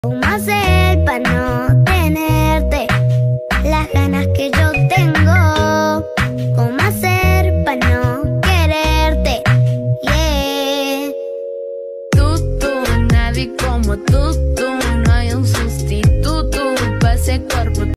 ¿Cómo hacer para no tenerte las ganas que yo tengo? ¿Cómo hacer para no quererte? Yeah. Nadie como tú.